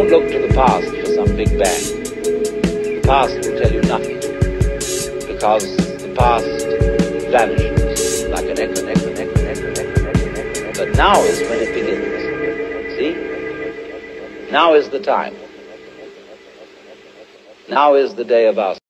Don't look to the past for some big bang. The past will tell you nothing, because the past vanishes like an echo. But now is when it begins. See? Now is the time. Now is the day of our